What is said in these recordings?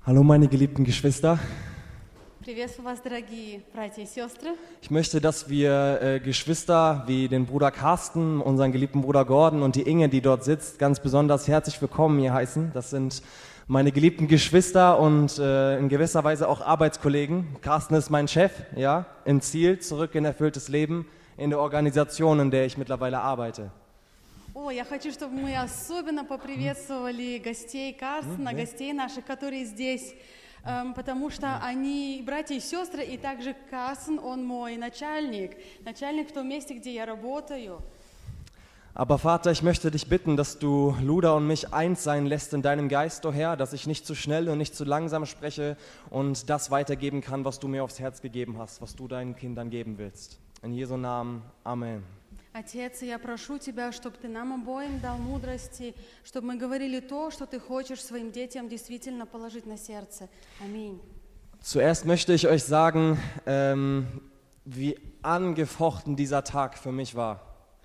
Hallo meine geliebten Geschwister. Приветствую вас, дорогие братья и сестры. Ich möchte, dass wir Geschwister wie den Bruder Carsten, unseren geliebten Bruder Gordon und die Inge, die dort sitzt, ganz besonders herzlich willkommen hier heißen. Das sind meine geliebten Geschwister und in gewisser Weise auch Arbeitskollegen. Carsten ist mein Chef, ja, im Ziel, zurück in erfülltes Leben in der Organisation, in der ich mittlerweile arbeite. О, я хочу, чтобы мы особенно поприветствовали гостей Карстена, гостей наших, которые здесь, потому что они братья и сестры, и также Карстен, он мой начальник в том месте, где я работаю. Aber Vater, ich möchte dich bitten, dass du Luda und mich eins sein lässt in deinem Geist, o Herr, dass ich nicht zu schnell und nicht zu langsam spreche und das weitergeben kann, was du mir aufs Herz gegeben hast, was du deinen Kindern geben willst. In Jesu Namen, Amen. Отец, я прошу Тебя, чтобы Ты нам обоим дал мудрости, чтобы мы говорили то, что Ты хочешь своим детям действительно положить на сердце. Аминь. Zuerst möchte ich euch sagen, wie angefochten dieser Tag für mich war.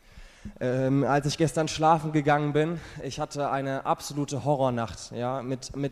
Als ich gestern schlafen gegangen bin, ich hatte eine absolute Horrornacht, ja,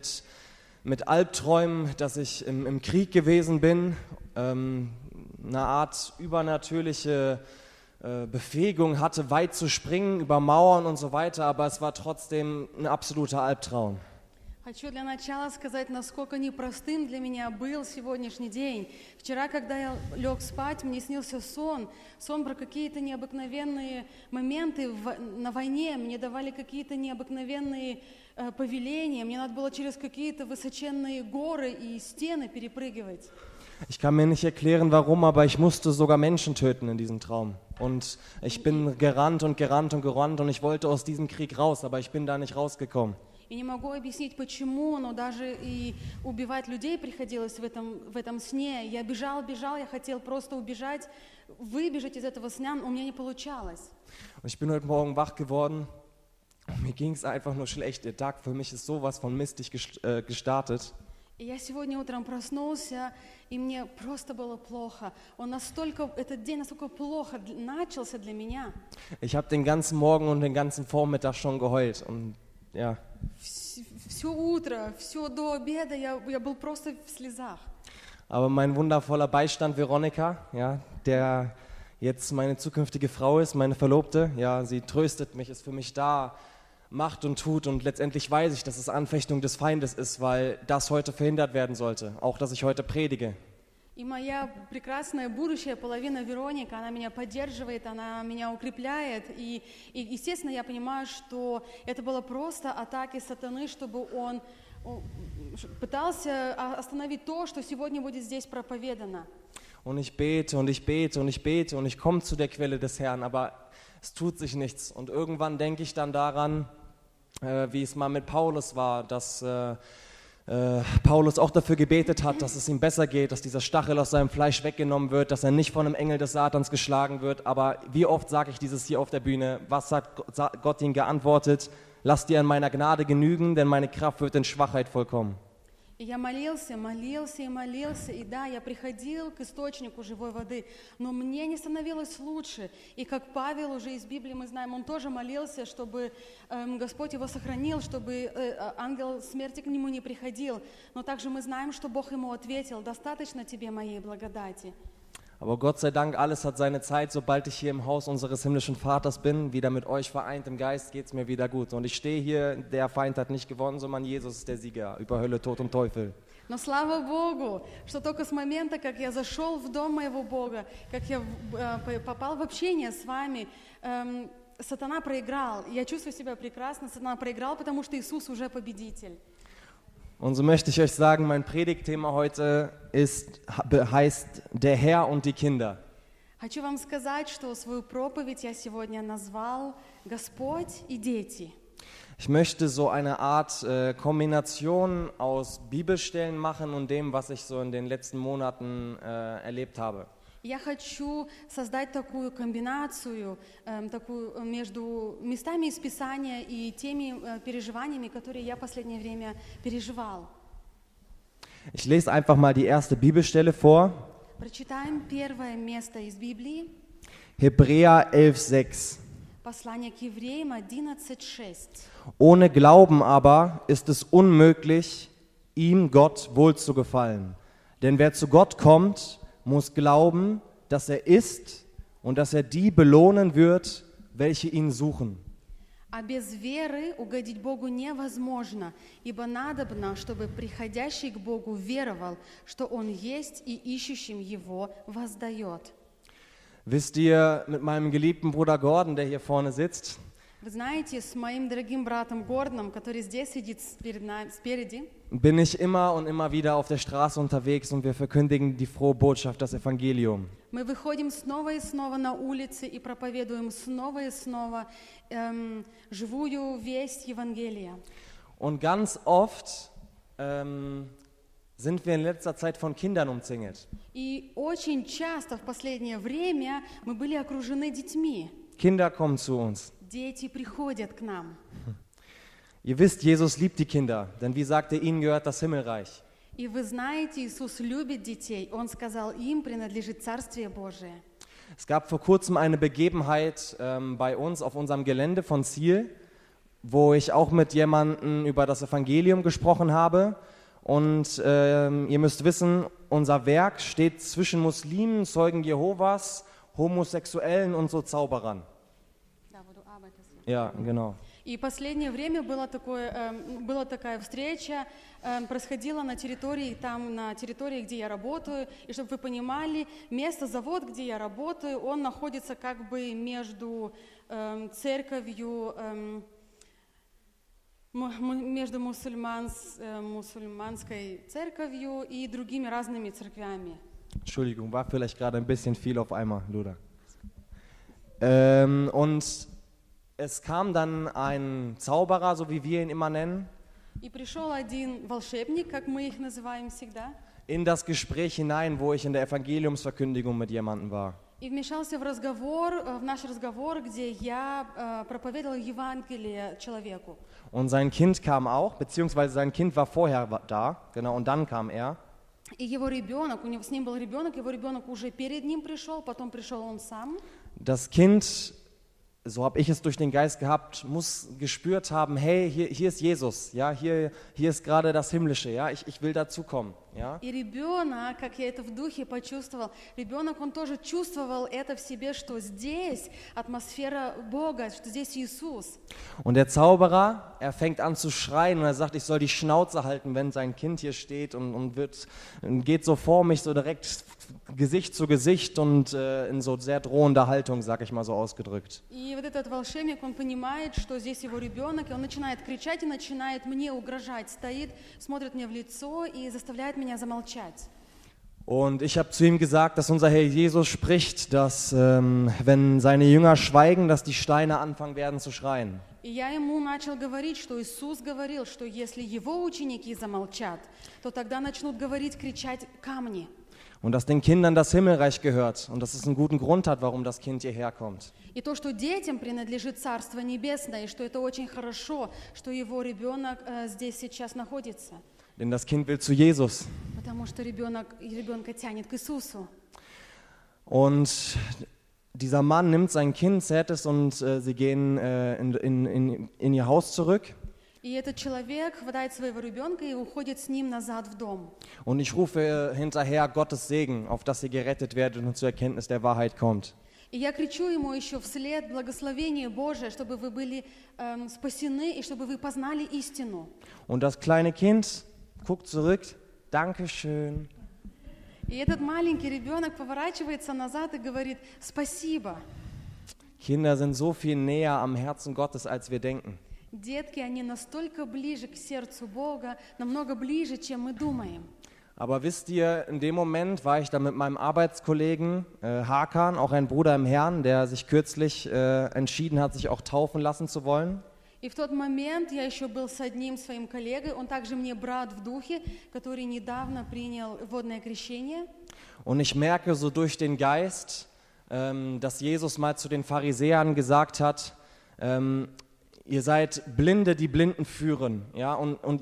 mit Albträumen, dass ich im Krieg gewesen bin, eine Art übernatürliche Befähigung hatte, weit zu springen, über Mauern und so weiter, aber es war trotzdem ein absoluter Albtraum. Хочу для начала сказать, насколько непростым для меня был сегодняшний день. Вчера, когда я лег спать, мне снился сон про какие-то необыкновенные моменты на войне, мне давали какие-то необыкновенные повеления, мне надо было через какие-то высоченные горы и стены перепрыгивать. Ich kann mir nicht erklären, warum, aber ich musste sogar Menschen töten in diesem Traum. Und ich bin gerannt und ich wollte aus diesem Krieg raus, aber ich bin da nicht rausgekommen. И не могу объяснить, почему, но даже и убивать людей приходилось в этом сне. Я бежал, я хотел просто убежать, выбежать из этого сна, но у меня не получалось. Und ich bin heute Morgen wach geworden und mir ging es einfach nur schlecht. Der Tag für mich ist sowas von mistig gestartet. И я сегодня утром проснулся, и мне просто было плохо. Этот день настолько плохо начался для меня. Ich habe den ganzen Morgen und den ganzen Vormittag schon geheult und ja. Все утро, все до обеда я был просто в слезах. Aber mein wundervoller Beistand Veronika, ja, der jetzt meine zukünftige Frau ist, meine Verlobte, ja, sie tröstet mich, ist für mich da, macht und tut und letztendlich weiß ich, dass es Anfechtung des Feindes ist, weil das heute verhindert werden sollte, auch dass ich heute predige. И моя прекрасная будущая половина Вероника, она меня поддерживает, она меня укрепляет. И естественно, я понимаю, что это было просто атаки сатаны, чтобы он пытался остановить то, что сегодня будет здесь проповедано. Und ich bete und ich bete und ich bete und ich komme zu der Quelle des Herrn, aber es tut sich nichts. Und irgendwann denke ich dann daran, wie es mal mit Paulus war, dass Paulus auch dafür gebetet hat, dass es ihm besser geht, dass dieser Stachel aus seinem Fleisch weggenommen wird, dass er nicht von einem Engel des Satans geschlagen wird. Aber wie oft sage ich dieses hier auf der Bühne? Was hat Gott ihm geantwortet? Lass dir an meiner Gnade genügen, denn meine Kraft wird in Schwachheit vollkommen. И я молился, и да, я приходил к источнику живой воды, но мне не становилось лучше. И как Павел уже из Библии мы знаем, он тоже молился, чтобы Господь его сохранил, чтобы ангел смерти к нему не приходил. Но также мы знаем, что Бог ему ответил: «Достаточно тебе моей благодати». Aber Gott sei Dank, alles hat seine Zeit. Sobald ich hier im Haus unseres himmlischen Vaters bin, wieder mit euch vereint im Geist, geht es mir wieder gut. Und ich stehe hier, der Feind hat nicht gewonnen, sondern Jesus ist der Sieger über Hölle, Tod und Teufel. Но слава Богу, что только с момента, как я зашел в дом моего Бога, как я попал в общение с вами, сатана проиграл. Я чувствую себя прекрасно, сатана проиграл, потому что Иисус уже победитель. Und so möchte ich euch sagen, mein Predigtthema heute heißt Der Herr und die Kinder. Хочу вам сказать, что свою проповедь я сегодня назвал «Господь и дети». Ich möchte so eine Art Kombination aus Bibelstellen machen und dem, was ich so in den letzten Monaten erlebt habe. Я хочу создать такую комбинацию такую между местами из Писания и теми переживаниями, которые я в последнее время переживал. Ich lese einfach mal die erste Bibelstelle vor. Прочитаем первое место из Библии. Hebräer 11,6. Послание к Евреям 11,6. Ohne Glauben aber ist es unmöglich, ihm Gott wohl zu gefallen. Denn wer zu Gott kommt, muss glauben, dass er ist und dass er die belohnen wird, welche ihn suchen. А без веры угодить Богу невозможно, ибо надобно, чтобы приходящий к Богу веровал, что Он есть и ищущим Его воздает. Wisst ihr, mit meinem geliebten Bruder Gordon, der hier vorne sitzt, Вы знаете, с моим дорогим братом Гордоном, который здесь сидит спереди, bin ich immer und immer wieder auf der Straße unterwegs und wir verkündigen die frohe Botschaft, das Evangelium. мы выходим снова и снова на улицы и проповедуем снова и снова живую весть Евангелия. Und ganz oft sind wir in letzter Zeit von Kindern umzingelt. И очень часто в последнее время мы были окружены детьми. Kinder kommen zu uns. Дети приходят к нам. Ihr wisst, Jesus liebt die Kinder, denn wie sagt er, ihnen gehört das Himmelreich. И вы знаете, Иисус любит детей. Он сказал, им принадлежит Царствие Божие. Es gab vor kurzem eine Begebenheit bei uns auf unserem Gelände von Ziel, wo ich auch mit jemandem über das Evangelium gesprochen habe. Und ihr müsst wissen, unser Werk steht zwischen Muslimen, Zeugen Jehovas, Homosexuellen und so Zauberern. Ja, genau. И последнее время была такая встреча, происходила на территории, где я работаю. И чтобы вы понимали, завод, где я работаю, он находится как бы между церковью, между мусульманской церковью и другими разными церквями. Entschuldigung, war vielleicht gerade ein bisschen viel auf einmal, Luda. Und es kam dann ein Zauberer, so wie wir ihn immer nennen, И пришел один волшебник, как мы их называем всегда, in das Gespräch hinein, wo ich in der Evangeliumsverkündigung mit jemandem war. и вмешался в наш разговор, где я проповедовала Евангелие человеку. Und sein Kind kam auch, beziehungsweise sein Kind war vorher da, genau, und dann kam er. И его ребенок, с ним был ребенок, его ребенок уже перед ним пришел, потом пришел он сам. Das Kind, so habe ich es durch den Geist gehabt, muss gespürt haben, hey, hier ist Jesus, ja, hier ist gerade das Himmlische, ja, ich will dazukommen, ja. И ребенок, как я это в духе почувствовал, ребенок, он тоже чувствовал это в себе, что здесь атмосфера Бога, что здесь Иисус. Und der Zauberer, er fängt an zu schreien und er sagt, ich soll die Schnauze halten, wenn sein Kind hier steht und geht so vor mich, so direkt Gesicht zu Gesicht und in so sehr drohender Haltung, sag ich mal so ausgedrückt. И вот этот волшебник, он понимает, что здесь его ребенок, и он начинает кричать и начинает мне угрожать, стоит, смотрит мне в лицо и заставляет меня замолчать. Und ich habe zu ihm gesagt, dass unser Herr Jesus spricht, dass wenn seine Jünger schweigen, dass die Steine anfangen werden zu schreien. И я ему начал говорить, что Иисус говорил, что если его ученики замолчат, то тогда начнут говорить, кричать камни. Und dass den Kindern das Himmelreich gehört und dass es einen guten Grund hat, warum das Kind hierher kommt. И то, что детям принадлежит Царство Небесное, и что это очень хорошо, что его ребенок здесь сейчас находится. Denn das Kind will zu Jesus. Потому что ребенка тянет к Иисусу. Und dieser Mann nimmt sein Kind, zerrt es und sie gehen in ihr Haus zurück. И этот человек хватает своего ребенка и уходит с ним назад в дом. Und ich rufe hinterher Gottes Segen, auf dass ihr gerettet werdet und zur Erkenntnis der Wahrheit kommt. И я кричу ему еще вслед благословение Божие, чтобы вы были спасены и чтобы вы познали истину. Und das kleine Kind guckt zurück, Dankeschön. И этот маленький ребенок поворачивается назад и говорит «Спасибо». Kinder sind so viel näher am Herzen Gottes, als wir denken. Детки, они настолько ближе к сердцу Бога, намного ближе, чем мы думаем. Aber wisst ihr, in dem Moment war ich da mit meinem Arbeitskollegen Hakan, auch ein Bruder im Herrn, der sich kürzlich entschieden hat, sich auch taufen lassen zu wollen. И в тот момент я еще был с одним своим коллегой, он также мне брат в духе, который недавно принял водное крещение. Und ich merke so durch den Geist, dass Jesus mal zu den Pharisäern gesagt hat, ihr seid Blinde, die Blinden führen, ja, und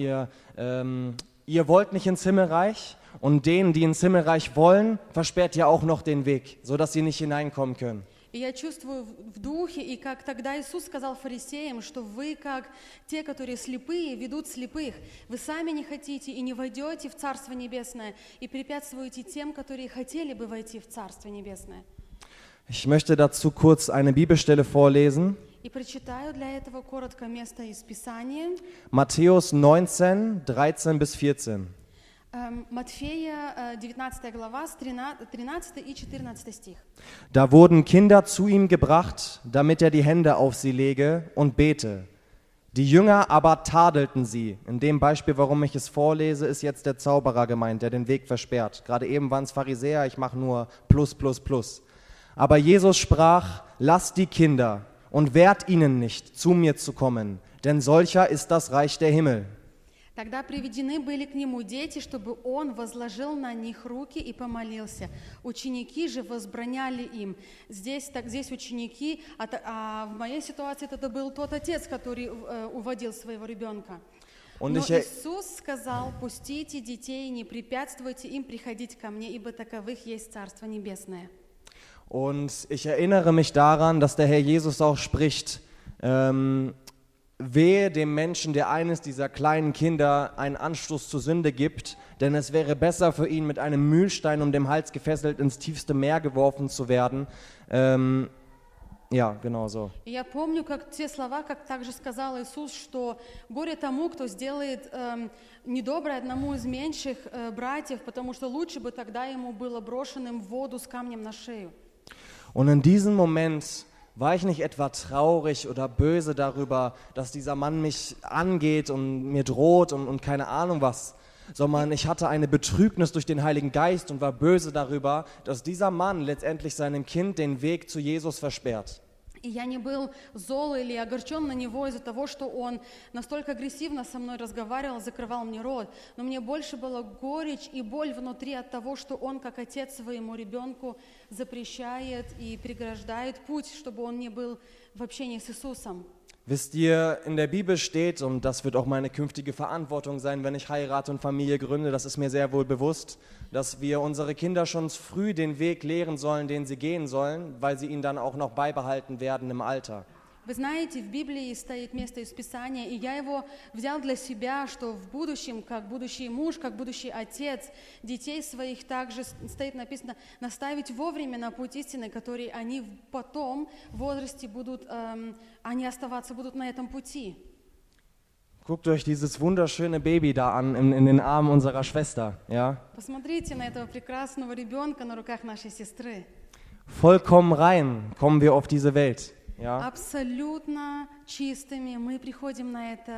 ihr wollt nicht ins Himmelreich und denen, die ins Himmelreich wollen, versperrt ihr auch noch den Weg, sodass sie nicht hineinkommen können. И я чувствую в духе, и как тогда Иисус сказал фарисеям, что вы, как те, которые слепые, ведут слепых. Вы сами не хотите и не войдете в Царство Небесное, и препятствуете тем, которые хотели бы войти в Царство Небесное. Ich möchte dazu kurz eine Bibelstelle vorlesen. И прочитаю для этого коротко место из Писания. Matthäus 19, 13 bis 14. Матфея, 19 глава, с 13 и 14 стих. Da wurden Kinder zu ihm gebracht, damit er die Hände auf sie lege und bete. Die Jünger aber tadelten sie. In dem Beispiel, warum ich es vorlese, ist jetzt der Zauberer gemeint, der den Weg versperrt. Gerade eben waren es Pharisäer, ich mache nur plus, plus, plus. Aber Jesus sprach, lasst die Kinder und wehrt ihnen nicht, zu mir zu kommen, denn solcher ist das Reich der Himmel. Тогда приведены были к нему дети, чтобы он возложил на них руки и помолился. Ученики же возбраняли им. Здесь ученики, а в моей ситуации это был тот отец, который уводил своего ребенка. Но Иисус сказал, пустите детей, не препятствуйте им приходить ко мне, ибо таковых есть Царство Небесное. Und ich erinnere mich daran, dass der Herr Jesus auch spricht, wehe dem Menschen, der eines dieser kleinen Kinder einen Anstoß zur Sünde gibt, denn es wäre besser für ihn, mit einem Mühlstein um den Hals gefesselt ins tiefste Meer geworfen zu werden. Ja, genau so. Я помню, как те слова, как также сказал Иисус, что горе тому, кто сделает недоброе одному из меньших братьев, потому что лучше бы тогда ему было брошенным в воду с камнем на шею. Und in diesem Moment war ich nicht etwa traurig oder böse darüber, dass dieser Mann mich angeht und mir droht und keine Ahnung was, sondern ich hatte eine Betrübnis durch den Heiligen Geist und war böse darüber, dass dieser Mann letztendlich seinem Kind den Weg zu Jesus versperrt. И я не был зол или огорчен на него из-за того, что он настолько агрессивно со мной разговаривал, закрывал мне рот. Но мне больше была горечь и боль внутри от того, что он, как отец своему ребенку, запрещает и преграждает путь, чтобы он не был в общении с Иисусом. Wisst ihr, in der Bibel steht, und das wird auch meine künftige Verantwortung sein, wenn ich heirate und Familie gründe, das ist mir sehr wohl bewusst, dass wir unsere Kinder schon früh den Weg lehren sollen, den sie gehen sollen, weil sie ihn dann auch noch beibehalten werden im Alter. Вы знаете, в Библии стоит место из Писания, и я его взял для себя, что в будущем, как будущий муж, как будущий отец, детей своих также стоит написано наставить вовремя на путь истины, который они потом в возрасте будут, они оставаться будут на этом пути. Guckt euch dieses wunderschöne Baby da an in den Armen unserer Schwester, ja? Посмотрите на этого прекрасного ребенка на руках нашей сестры. Vollkommen rein kommen wir auf diese Welt. Ja. Абсолютно чистыми мы приходим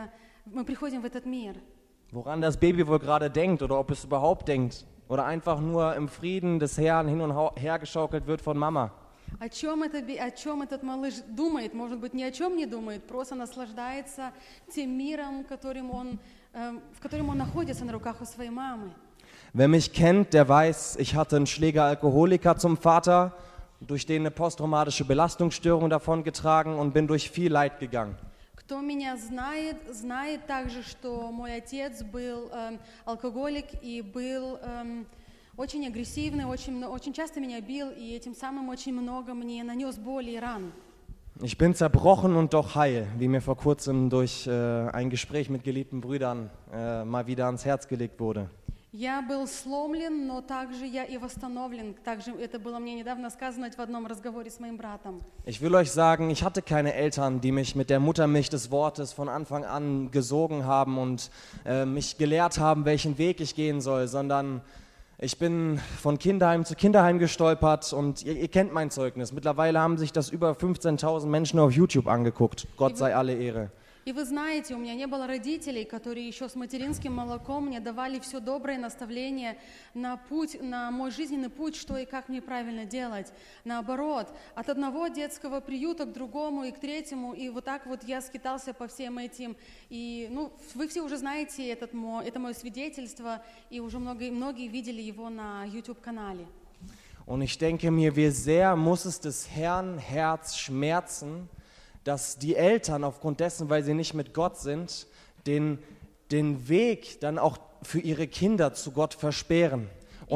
в этот мир. Woran das Baby wohl gerade denkt oder ob es überhaupt denkt oder einfach nur im Frieden des Herrn hin und her geschaukelt wird von Mama. О чем этот малыш думает? Может быть, ни о чем не думает, просто наслаждается тем миром, в котором он находится на руках у своей мамы. Wer mich kennt, der weiß, ich hatte einen Schläger-Alkoholiker zum Vater, durch den eine posttraumatische Belastungsstörung davongetragen und bin durch viel Leid gegangen. Кто меня знает, знает также, что мой отец был алкоголик и был очень агрессивный, очень часто меня бил и этим самым очень много мне нанес боли и ран. Ich bin zerbrochen und doch heil, wie mir vor kurzem durch ein Gespräch mit geliebten Brüdern mal wieder ans Herz gelegt wurde. Я был сломлен, но также я и восстановлен. Также это было мне недавно сказано в одном разговоре с моим братом. Ich will euch sagen, ich hatte keine Eltern, die mich mit der Muttermilch des Wortes von Anfang an gesogen haben und mich gelehrt haben, welchen Weg ich gehen soll, sondern ich bin von Kinderheim zu Kinderheim gestolpert und ihr kennt mein Zeugnis. Mittlerweile haben sich das über 15.000 Menschen auf YouTube angeguckt. Gott sei alle Ehre. И вы знаете, у меня не было родителей, которые еще с материнским молоком мне давали все доброе наставление на путь, на мой жизненный путь, что и как мне правильно делать. Наоборот, от одного детского приюта к другому и к третьему, и вот так вот я скитался по всем этим. И вы все уже знаете это мое свидетельство, и уже многие видели его на YouTube-канале. Und ich denke mir, wie sehr muss es des Herrn Herz schmerzen, dass die Eltern aufgrund dessen, weil sie nicht mit Gott sind, den Weg dann auch für ihre Kinder zu Gott versperren. Und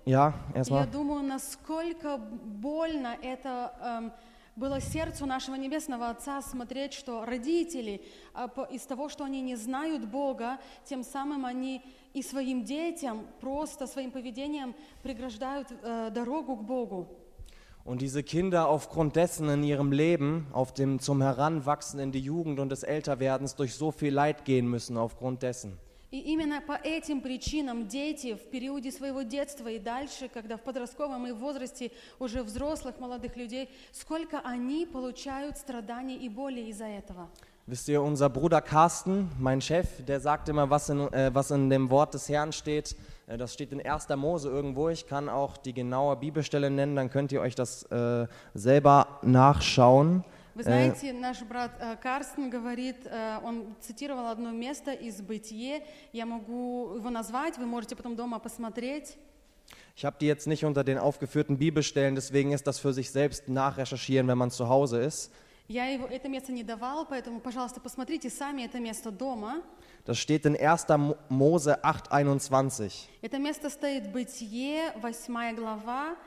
Ja, Я erstmal. думаю, насколько больно это было сердцу нашего Небесного Отца смотреть, что родители из того, что они не знают Бога, тем самым они и своим детям просто своим поведением преграждают дорогу к Богу. Und diese Kinder aufgrund dessen in ihrem Leben, zum Heranwachsen in die Jugend und des Älterwerdens, durch so viel Leid gehen müssen aufgrund dessen. И именно по этим причинам дети в периоде своего детства и дальше, когда в подростковом и возрасте уже взрослых, молодых людей, сколько они получают страданий и боли из-за этого. Wisst ihr, unser Bruder Carsten, mein Chef, der sagt immer, was in dem Wort des Herrn steht. Das steht in 1. Mose irgendwo. Ich kann auch die genaue Bibelstelle nennen, dann könnt ihr euch das selber nachschauen. Вы знаете, наш брат Карстен говорит, он цитировал одно место из Бытие, я могу его назвать, вы можете потом дома посмотреть. Ich habe die jetzt nicht unter den aufgeführten Bibelstellen, deswegen ist das für sich selbst nachrecherchieren, wenn man zu Hause ist. Я это место не давал, поэтому, пожалуйста, посмотрите сами это место дома. Das steht in 1. Mose 8,21. Это место стоит в Бытие, 8 глава,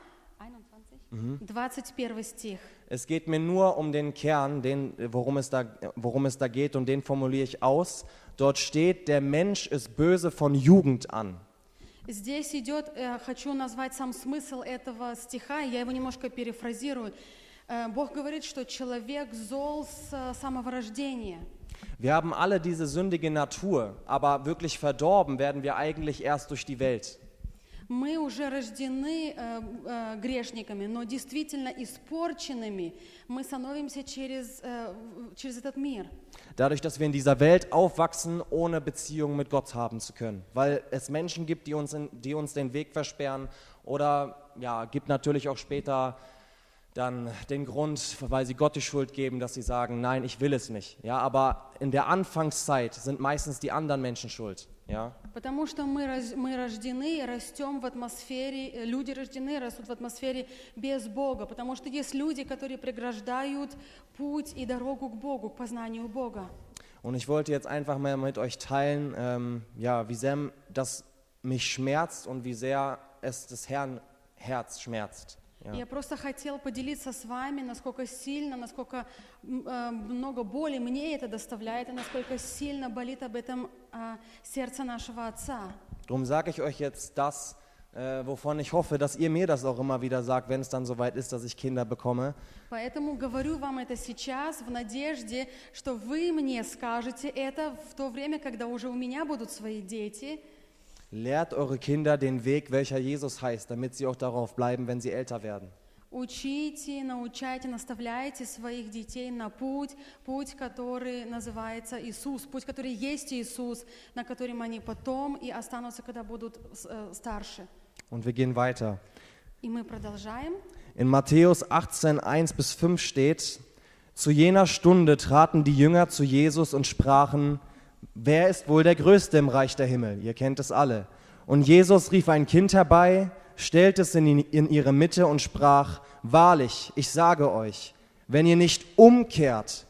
21 стих. Es geht mir nur um den Kern, worum es da geht, und den formuliere ich aus. Dort steht, der Mensch ist böse von Jugend an. Здесь идет, хочу назвать сам смысл этого стиха, я его немножко перефразирую. Бог говорит, что человек зол с самого рождения. Wir haben alle diese sündige Natur, aber wirklich verdorben werden wir eigentlich erst durch die Welt. Мы уже рождены грешниками, но действительно испорченными мы становимся через этот мир. Dadurch, dass wir in dieser Welt aufwachsen, ohne Beziehung mit Gott haben zu können. Weil es Menschen gibt, die uns den Weg versperren, oder ja, gibt natürlich auch später dann den Grund, weil sie Gott die Schuld geben, dass sie sagen, nein, ich will es nicht. Ja, aber in der Anfangszeit sind meistens die anderen Menschen schuld. Ja. Потому что мы рождены, растем в атмосфере, люди рождены, растут в атмосфере без Бога, потому что есть люди, которые преграждают путь и дорогу к Богу, к познанию Бога. Und ich wollte jetzt einfach mal mit euch teilen, wie sehr das mich schmerzt und wie sehr es des Herrn Herz schmerzt. Ja. Я просто хотел поделиться с вами, насколько сильно, насколько много боли мне это доставляет, и насколько сильно болит об этом сердце нашего Отца. Darum sage ich euch jetzt das, wovon ich hoffe, dass ihr mir das auch immer wieder sagt, wenn es dann soweit ist, dass ich Kinder bekomme. Поэтому говорю вам это сейчас в надежде, что вы мне скажете это в то время, когда уже у меня будут свои дети. Lehrt eure Kinder den Weg, welcher Jesus heißt, damit sie auch darauf bleiben, wenn sie älter werden. Учите, научайте, наставляйте своих детей на путь, который называется Иисус, путь, который есть Иисус, на котором они потом и останутся, когда будут старше. Und wir gehen weiter. И мы продолжаем. In Matthäus 18, 1-5 steht, zu jener Stunde traten die Jünger zu Jesus und sprachen, wer ist wohl der Größte im Reich der Himmel? Ihr kennt es alle. Und Jesus rief ein Kind herbei, stellte es in ihre Mitte und sprach, wahrlich, ich sage euch, wenn ihr nicht umkehrt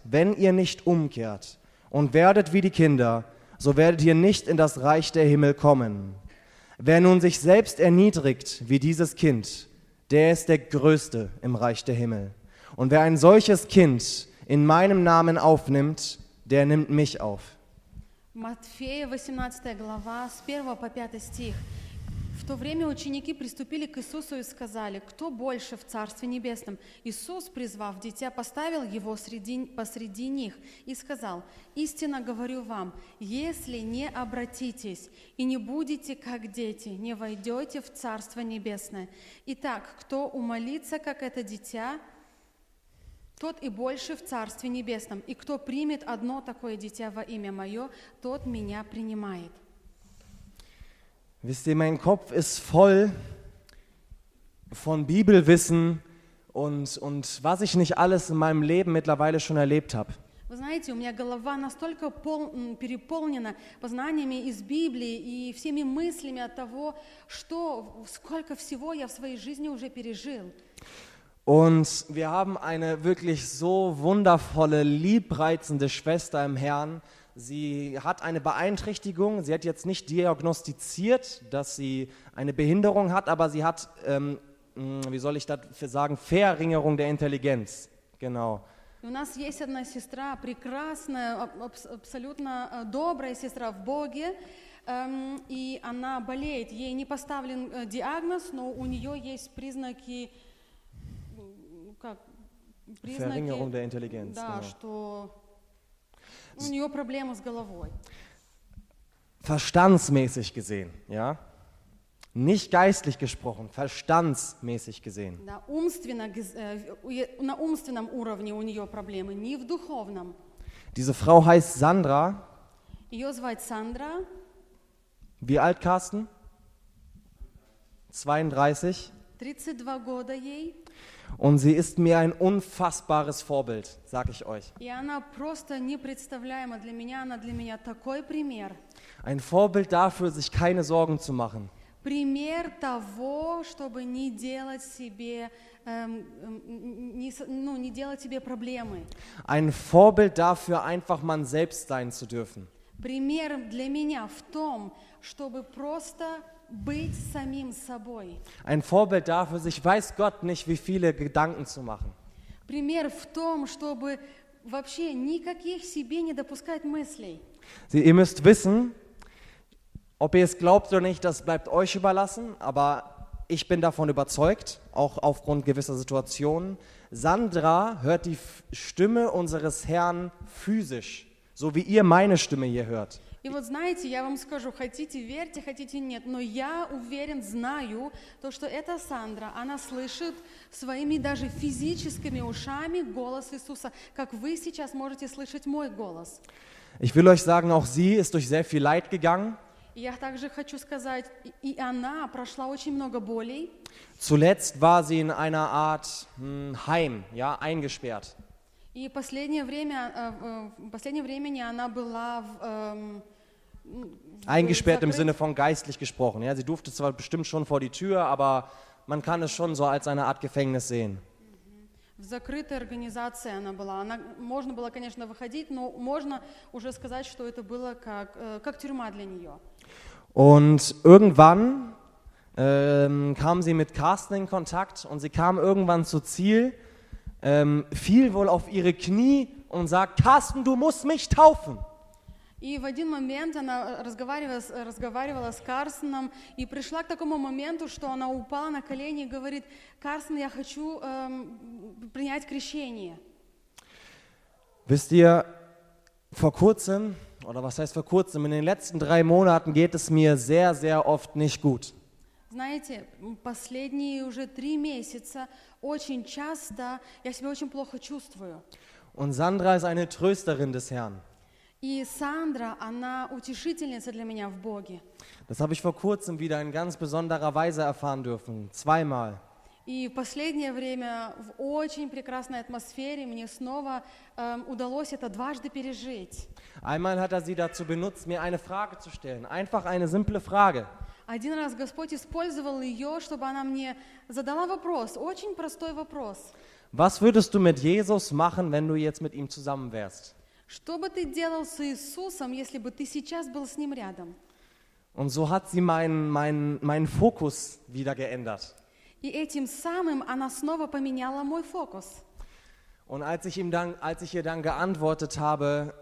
und werdet wie die Kinder, so werdet ihr nicht in das Reich der Himmel kommen. Wer nun sich selbst erniedrigt wie dieses Kind, der ist der Größte im Reich der Himmel. Und wer ein solches Kind in meinem Namen aufnimmt, der nimmt mich auf. Матфея, 18 глава, с 1 по 5 стих. В то время ученики приступили к Иисусу и сказали, кто больше в Царстве Небесном? Иисус, призвав дитя, поставил его посреди них и сказал, истинно говорю вам, если не обратитесь и не будете как дети, не войдете в Царство Небесное. Итак, кто умолится, как это дитя, тот и больше в Царстве Небесном. И кто примет одно такое дитя во имя Мое, тот Меня принимает. Wisst ihr, mein Kopf ist voll von Bibelwissen und was ich nicht alles in meinem Leben mittlerweile schon erlebt habe. Вы знаете, у меня голова настолько переполнена познаниями из Библии и всеми мыслями от того, сколько всего я в своей жизни уже пережил. Und wir haben eine wirklich so wundervolle, liebreizende Schwester im Herrn, sie hat eine Beeinträchtigung. Sie hat jetzt nicht diagnostiziert, dass sie eine Behinderung hat, aber sie hat, wie soll ich dafür sagen, Verringerung der Intelligenz. Genau. И у нас есть одна сестра, прекрасная, абсолютно добрая сестра в Боге, и она болеет. Ей не поставлен диагноз, но у нее есть признаки, Verringerung der Intelligenz. Да, genau. Что у нее проблемы с головой. Verstandsmäßig gesehen, ja? Nicht geistlich gesprochen, verstandsmäßig gesehen. Да, на умственном уровне у нее проблемы, не в духовном. Diese Frau heißt Sandra. Ее звать Сандра. Wie alt, Carsten? 32. 32 года ей. Und sie ist mir ein unfassbares Vorbild, sag ich euch. И она просто непредставляема для меня, она для меня такой пример. Ein Vorbild dafür, sich keine Sorgen zu machen. Пример того, чтобы не делать себе, не делать себе проблемы. Ein Vorbild dafür, einfach man selbst sein zu dürfen. Пример для меня в том, чтобы просто быть самим собой. Ein Vorbild dafür, sich weiß Gott nicht, wie viele Gedanken zu machen. Пример в том, чтобы вообще никаких себе не допускать мыслей. Ihr müsst wissen, ob ihr es glaubt oder nicht, das bleibt euch überlassen, aber ich bin davon überzeugt, auch aufgrund gewisser Situationen. Sandra hört die Stimme unseres Herrn physisch, so wie ihr meine Stimme hier hört. И вот знаете, я вам скажу, хотите верьте, хотите нет, но я уверен, знаю, то, что эта Сандра, она слышит своими даже физическими ушами голос Иисуса, как вы сейчас можете слышать мой голос. Ich will euch sagen, auch sie ist durch sehr viel Leid gegangen. Я также хочу сказать, и она прошла очень много болей. Zuletzt war sie in einer Art Heim, ja, eingesperrt. И последнее время она была eingesperrt im Sinne von geistlich gesprochen. Ja, sie durfte zwar bestimmt schon vor die Tür, aber man kann es schon so als eine Art Gefängnis sehen. В закрытой организации она была. Можно было, конечно, выходить, но можно уже сказать, что это было как тюрьма для нее. Und irgendwann kam sie mit Carsten in Kontakt und sie kam irgendwann zu Ziel, fiel wohl auf ihre Knie und sagt, Carsten, du musst mich taufen. И в один момент она разговаривала с Карсоном и пришла к такому моменту, что она упала на колени и говорит: Карсон, я хочу принять крещение. Wisst ihr, vor kurzem, oder was heißt vor kurzem, in den letzten 3 Monaten geht es mir sehr, sehr oft nicht gut. Знаете, последние уже 3 месяца очень часто я себя очень плохо чувствую. Und Sandra ist eine Trösterin des Herrn. И Сандра, она утешительница для меня в Боге. Das habe ich vor kurzem wieder in ganz besonderer Weise erfahren dürfen, 2-mal. И в последнее время в очень прекрасной атмосфере мне снова удалось это дважды пережить. Einmal hat er sie dazu benutzt, mir eine Frage zu stellen, einfach eine simple Frage. Один раз Господь использовал ее, чтобы она мне задала вопрос, очень простой вопрос. Was würdest du mit Jesus machen, wenn du jetzt mit ihm zusammen wärst? Что бы ты делал с Иисусом, если бы ты сейчас был с ним рядом? Und so hat sie meinen Fokus wieder geändert. И этим самым она снова поменяла мой фокус. Und als ich ihr dann geantwortet habe,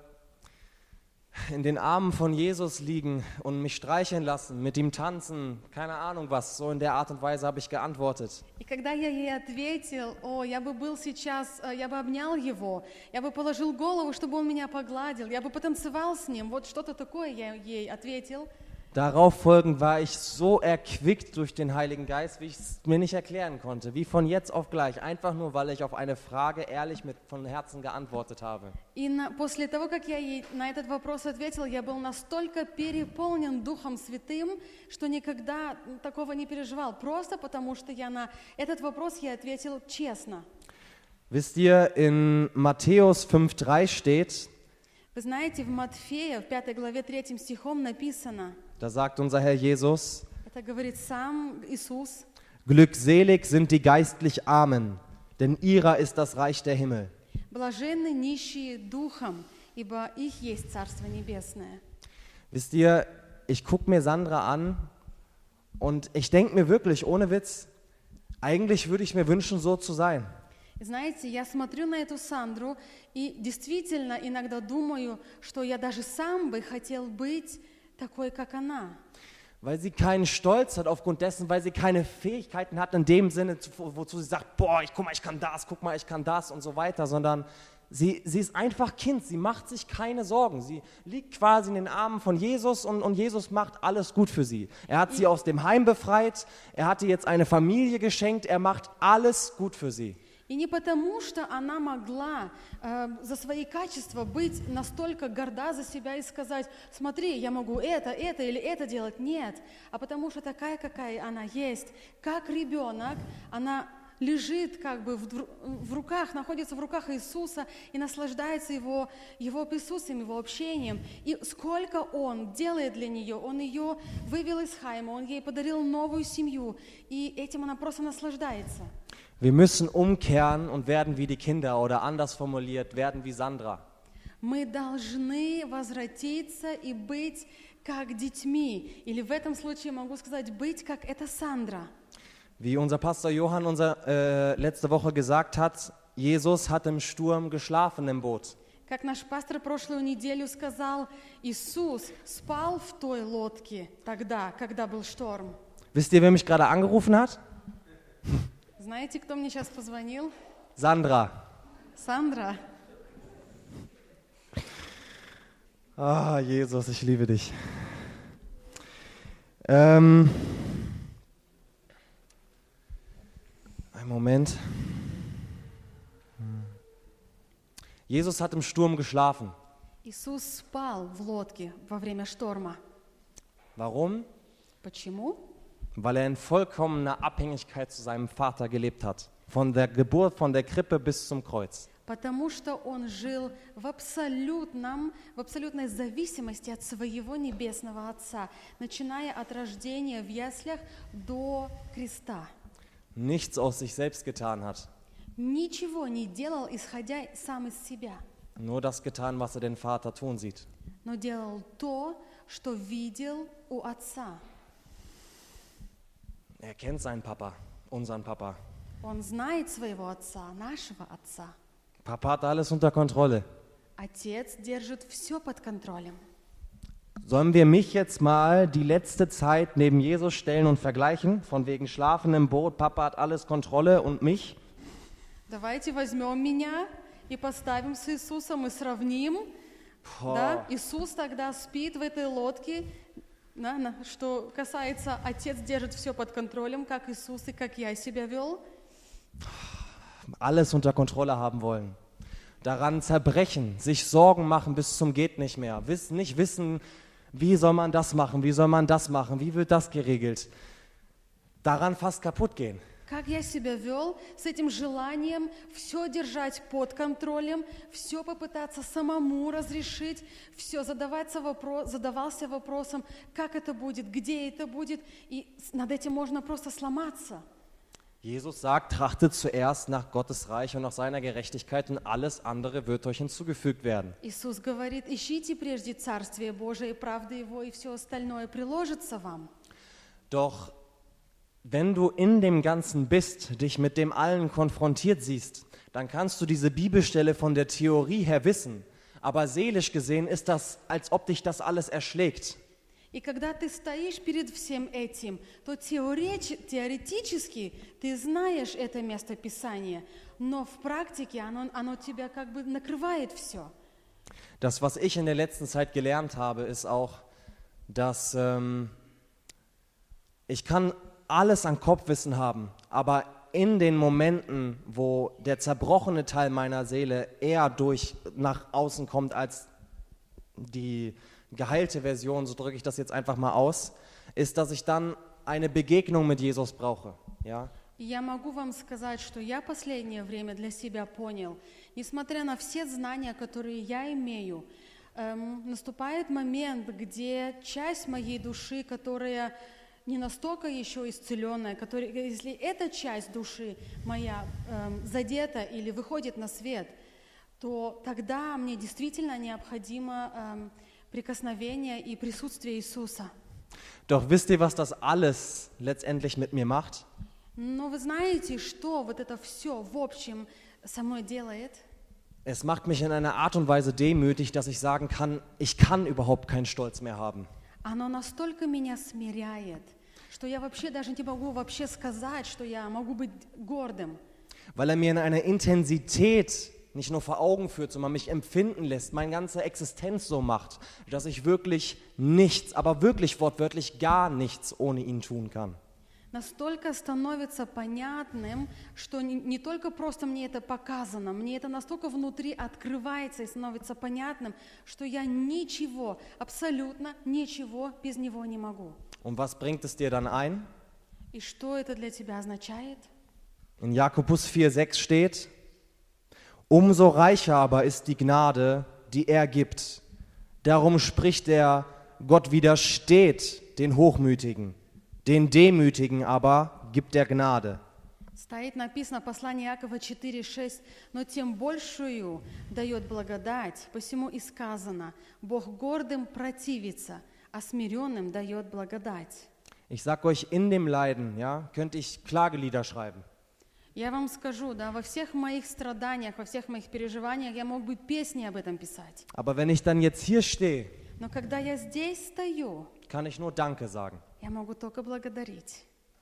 in den Armen von Jesus liegen und mich streicheln lassen, mit ihm tanzen, keine Ahnung was, so in der Art und Weise habe ich geantwortet. И когда я ей ответил, я бы был сейчас, я бы обнял его, я бы положил голову, чтобы он меня погладил, я бы потанцевал с ним, вот что-то такое я ей ответил. Darauf folgend war ich so erquickt durch den Heiligen Geist, wie ich es mir nicht erklären konnte, wie von jetzt auf gleich, einfach nur, weil ich auf eine Frage ehrlich von Herzen geantwortet habe. И после того, как я ей на этот вопрос ответил, я был настолько переполнен Духом Святым, что никогда такого не переживал, просто потому что я на этот вопрос я ответил честно. Wisst ihr, in Matthäus 5,3 steht, Вы знаете, в Матфея, в 5 главе 3 стихом написано, da sagt unser Herr Jesus, это говорит сам Иисус, glückselig sind die geistlich Armen, denn ihrer ist das Reich der Himmel. блаженны нищие духом, ибо их есть Царство Небесное. Wisst ihr, ich gucke mir Sandra an und ich denke mir wirklich, ohne Witz, eigentlich würde ich mir wünschen, so zu sein. И знаете, я смотрю на эту Сандру и действительно иногда думаю, что я даже сам бы хотел быть такой, как она. Weil sie keinen Stolz hat aufgrund dessen, weil sie keine Fähigkeiten hat in dem Sinne, wozu sie sagt, boah, guck mal, ich kann das, guck mal, ich kann das und so weiter, sondern sie ist einfach Kind, sie macht sich keine Sorgen. Sie liegt quasi in den Armen von Jesus und Jesus macht alles gut für sie. Er hat sie aus dem Heim befreit, er hat ihr jetzt eine Familie geschenkt, er macht alles gut für sie. И не потому, что она могла за свои качества быть настолько горда за себя и сказать, смотри, я могу это или это делать. Нет, а потому что такая, какая она есть, как ребенок, она лежит как бы в руках, находится в руках Иисуса и наслаждается его присутствием, его общением. И сколько Он делает для нее, Он ее вывел из Хайма, Он ей подарил новую семью, и этим она просто наслаждается. Wir müssen umkehren und werden wie die Kinder oder anders formuliert, werden wie Sandra. Мы должны возвратиться и быть как детьми. Или в этом случае могу сказать, быть как эта Сандра. Wie unser Pastor Johann letzte Woche gesagt hat, Jesus hat im Sturm geschlafen im Boot. Как наш пастор прошлую неделю сказал, Иисус спал в той лодке тогда, когда был шторм. Wisst ihr, wer mich gerade angerufen hat? Знаете, кто мне сейчас позвонил? Sandra. Сандра. Ah, Jesus, ich liebe dich. Einen Moment. Jesus hat im Sturm geschlafen. Иисус спал в лодке во время шторма. Warum? Почему? Weil er in vollkommener Abhängigkeit zu seinem Vater gelebt hat. Von der Geburt, von der Krippe bis zum Kreuz. Потому что он жил в абсолютной зависимости от своего небесного Отца, начиная от рождения в яслях до креста. Nichts aus sich selbst getan hat. Ничего не делал, исходя сам из себя. Nur das getan, was er den Vater tun sieht. Но делал то, что видел у Отца. Er kennt seinen Papa, unseren Papa. Он знает своего Отца, нашего Отца. Papa hat alles unter Kontrolle. Отец держит все под контролем. Sollen wir mich jetzt mal die letzte Zeit neben Jesus stellen und vergleichen? Von wegen Schlafen im Boot, Papa hat alles Kontrolle und mich? Давайте возьмем меня и поставим с Иисусом и сравним. Да? Иисус тогда спит в этой лодке. Что касается, Отец держит все под контролем, как Иисус и как я себя вел. Alles unter Kontrolle haben wollen. Daran zerbrechen, sich Sorgen machen bis zum geht nicht mehr. Nicht wissen, wie soll man das machen, wie soll man das machen, wie wird das geregelt. Daran fast kaputt gehen. Как я себя вел с этим желанием все держать под контролем, все попытаться самому разрешить, все задавался вопросом, как это будет, где это будет, и над этим можно просто сломаться. Jesus sagt, trachtet zuerst nach Gottes Reich und nach seiner Gerechtigkeit und alles andere wird euch hinzugefügt werden. Иисус говорит, ищите прежде Царствие Божие и правды Его, и все остальное приложится вам. Doch wenn du in dem Ganzen bist, dich mit dem Allen konfrontiert siehst, dann kannst du diese Bibelstelle von der Theorie her wissen, aber seelisch gesehen ist das, als ob dich das alles erschlägt. И когда ты стоишь перед всем этим, то теоретически ты знаешь это место Писания, но в практике оно тебя как бы накрывает все. Das, was ich in der letzten Zeit gelernt habe, ist auch, dass ich kann alles an Kopfwissen haben, aber in den Momenten, wo der zerbrochene Teil meiner Seele eher nach außen kommt als die geheilte Version, so drücke ich das jetzt einfach mal aus, ist, dass ich dann eine Begegnung mit Jesus brauche. Ja? Я могу вам сказать, что я последнее время для себя понял, несмотря на все знания, которые я имею, наступает момент, где часть моей души, которая не настолько еще исцеленная, если эта часть души моя задета или выходит на свет, то тогда мне действительно необходимо прикосновение и присутствие Иисуса. Doch wisst ihr, was das alles letztendlich mit mir macht? Но вы знаете, что вот это все в общем со мной делает? Es macht mich in einer Art und Weise demütig, dass ich sagen kann, ich kann überhaupt keinen Stolz mehr haben. Оно настолько меня смиряет, что я вообще даже не могу вообще сказать, что я могу быть гордым. Weil mir in einer Intensität nicht nur vor Augen führt, sondern mich empfinden lässt, meine ganze Existenz so macht, dass ich wirklich nichts, aber wirklich wortwörtlich gar nichts ohne ihn tun kann. Настолько становится понятным, что не только просто мне это показано, мне это настолько внутри открывается и становится понятным, что я ничего, абсолютно ничего без него не могу. Und was bringt es dir dann ein? И что это для тебя означает? In Jakobus 4,6 steht: Umso reicher aber ist die Gnade, die er gibt. Darum spricht er, Gott widersteht den Hochmütigen, den Demütigen aber gibt er Gnade. Стоит написано в послании Иакова 4,6, но тем большую дает благодать, посему и сказано, Бог гордым противится, а смиренным дает благодать. Ich sag euch, in dem Leiden, ja, könnte ich Klagelieder schreiben. Я вам скажу, да, во всех моих страданиях, во всех моих переживаниях я мог бы песни об этом писать. Aber wenn ich dann jetzt hier stehe, Но когда я здесь стою, kann ich nur Danke sagen. я могу только благодарить.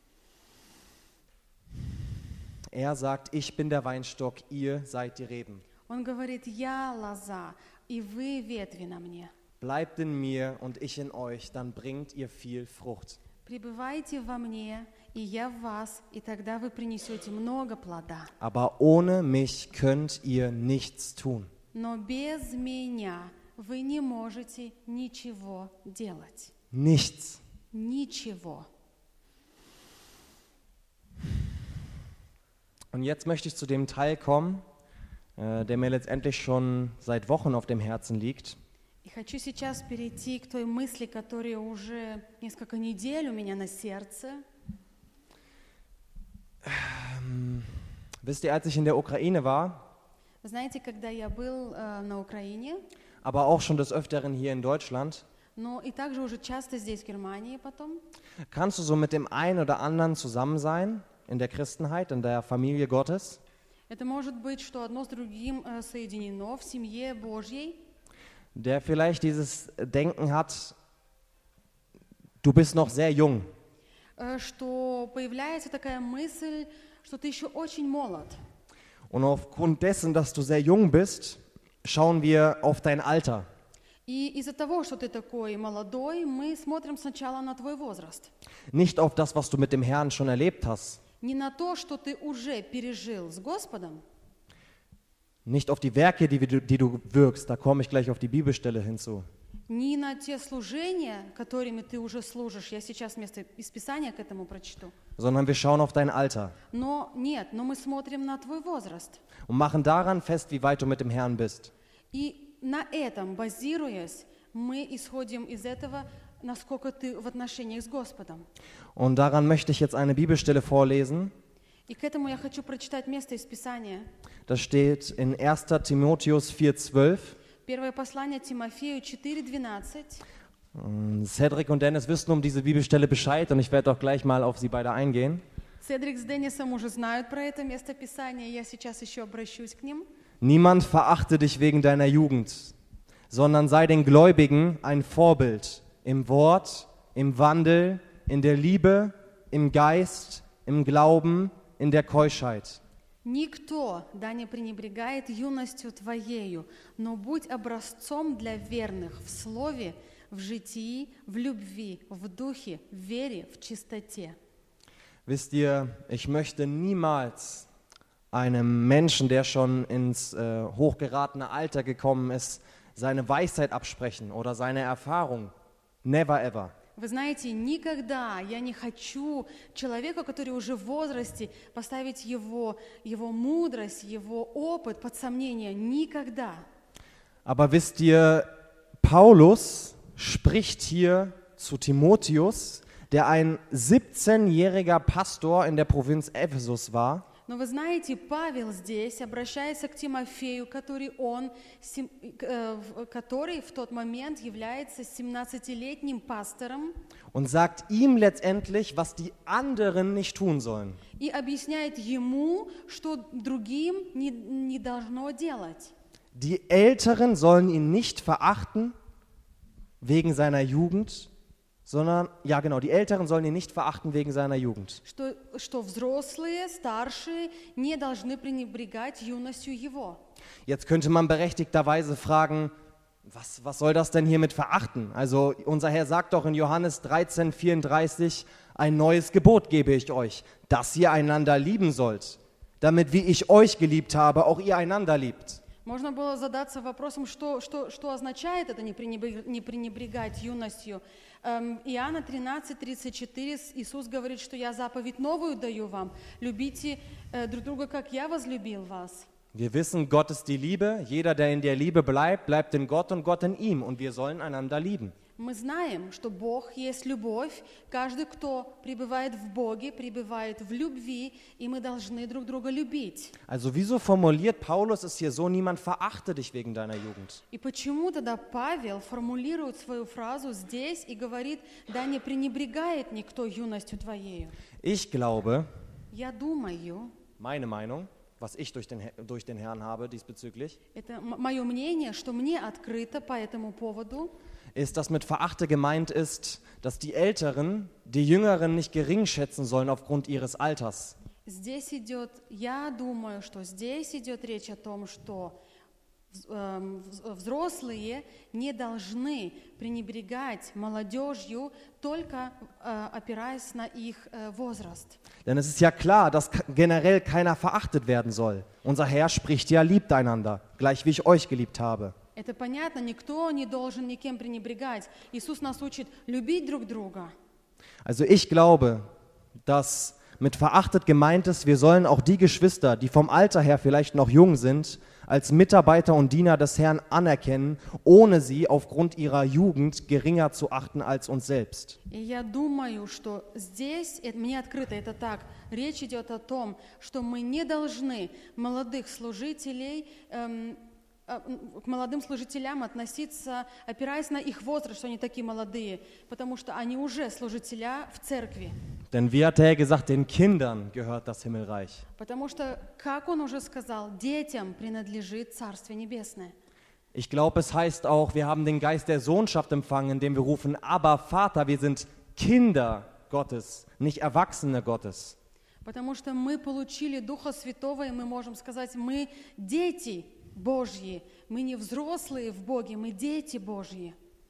Er sagt, ich bin der Weinstock, ihr seid die Reben. Он говорит, я лоза, и вы ветви на мне. Bleibt in mir und ich in euch, dann bringt ihr viel Frucht. Пребывайте во мне, и я в вас, и тогда вы принесете много плода. Aber ohne mich könnt ihr nichts tun. Но без меня вы не можете ничего делать. Nichts. Ничего. Und jetzt möchte ich zu dem Teil kommen, der mir letztendlich schon seit Wochen auf dem Herzen liegt. И хочу сейчас перейти к той мысли, которая уже несколько недель у меня на сердце. Wisst ihr, als ich in der Ukraine war, Вы знаете, когда я был на Украине, aber auch schon des Öfteren hier in Deutschland, но и также уже часто здесь, в Германии потом, kannst du so mit dem einen oder anderen zusammen sein in der Christenheit, in der Familie Gottes, это может быть, что одно с другим соединено в семье Божьей, der vielleicht dieses Denken hat, du bist noch sehr jung. что появляется такая мысль, что ты еще очень молод. Und aufgrund dessen, dass du sehr jung bist, schauen wir auf dein Alter. И из-за того, что ты такой молодой, мы смотрим сначала на твой возраст. Nicht auf das, was du mit dem Herrn schon erlebt hast. Не на то, что ты уже пережил с Господом, Nicht auf die Werke, die du wirkst. Da komme ich gleich auf die Bibelstelle hinzu. не на те служения, которыми ты уже служишь. Я сейчас место из Писания к этому прочту. Sondern wir schauen auf dein Alter Но нет, но мы смотрим на твой возраст. und machen daran fest, wie weit du mit dem Herrn bist. И на этом, базируясь, мы исходим из этого, насколько ты в отношениях с Господом. Und daran möchte ich jetzt eine Bibelstelle vorlesen. И к этому я хочу прочитать место из Писания. Das steht in 1. Timotheus 4,12. Первое послание Тимофею 4:12. Cedric und Dennis wissen um diese Bibelstelle Bescheid und ich werde auch gleich mal auf sie beide eingehen. Седрик с Деннисом уже знают про это место Писания, я сейчас еще обращусь к ним. Niemand verachte dich wegen deiner Jugend, sondern sei den Gläubigen ein Vorbild im Wort, im Wandel, in der Liebe, im Geist, im Glauben, in der Keuschheit. Никто, да, не пренебрегает юностью твоею, но будь образцом для верных в слове, в житии, в любви, в духе, в вере, в чистоте. Wisst ihr, ich möchte niemals einem Menschen, der schon ins hochgeratene Alter gekommen ist, seine Weisheit absprechen oder seine Erfahrung. Never ever. Вы знаете, никогда я не хочу человека, который уже в возрасте, поставить его мудрость, его опыт под сомнение. Никогда. Aber wisst ihr, Paulus spricht hier zu Timotheus, der ein 17-jähriger Pastor in der Provinz Ephesus war. Но вы знаете, Павел здесь обращается к Тимофею, который в тот момент является 17-летним пастором, und sagt ihm letztendlich, was die anderen nicht tun sollen. и объясняет ему, что другим не должно делать. Die Älteren sollen ihn nicht verachten wegen seiner Jugend, sondern, ja genau, die Älteren sollen ihn nicht verachten wegen seiner Jugend. Что взрослые, старшие не должны пренебрегать юностью его. Jetzt könnte man berechtigterweise fragen, was soll das denn hier mit verachten? Also unser Herr sagt doch in Johannes 13,34, ein neues Gebot gebe ich euch, dass ihr einander lieben sollt, damit wie ich euch geliebt habe, auch ihr einander liebt. Можно было задаться вопросом, что означает это не пренебрегать юностью. Иоанна 13:34 Иисус говорит, что я заповедь новую даю вам. Любите друг друга, как я возлюбил вас. Wir wissen, Gott ist die Liebe. Jeder, der in der Liebe bleibt, bleibt in Gott und Gott in ihm. Und wir sollen einander lieben. Мы знаем, что Бог есть любовь. Каждый, кто пребывает в Боге, пребывает в любви, и мы должны друг друга любить. Also wieso formuliert Paulus es hier so, niemand verachte dich wegen deiner Jugend? И почему тогда Павел формулирует свою фразу здесь и говорит, да не пренебрегает никто юностью твоею? Ich glaube, Я думаю, meine Meinung, was ich durch den Herrn habe diesbezüglich, это мое мнение, что мне открыто по этому поводу, ist, dass mit Verachte gemeint ist, dass die Älteren die Jüngeren nicht gering schätzen sollen aufgrund ihres Alters. Я думаю, что здесь идет речь о том, что взрослые не должны пренебрегать молодежью, только опираясь на их возраст. Denn es ist ja klar, dass generell keiner verachtet werden soll. Unser Herr spricht ja, liebt einander, gleich wie ich euch geliebt habe. Это понятно, никто не должен никем пренебрегать. Иисус нас учит любить друг друга. Also ich glaube, dass mit verachtet gemeint ist, wir sollen auch die Geschwister, die vom Alter her vielleicht noch jung sind, als Mitarbeiter und Diener des Herrn anerkennen, ohne sie aufgrund ihrer Jugend geringer zu achten als uns selbst. И я думаю, что здесь, мне открыто это так, речь идет о том, что мы не должны молодых служителей к молодым служителям относиться, опираясь на их возраст, что они такие молодые, потому что они уже служителя в церкви. Denn wie hat der Herr gesagt, den Kindern gehört das Himmelreich. Потому что, как он уже сказал, детям принадлежит Царствие Небесное. Ich glaube, es heißt auch, wir haben den Geist der Sohnschaft empfangen, indem wir rufen, aber Vater, wir sind Kinder Gottes, nicht Erwachsene Gottes. Потому что мы получили Духа Святого, и мы можем сказать, мы дети Божьи, мы не взрослые в Боге, мы дети Божьи.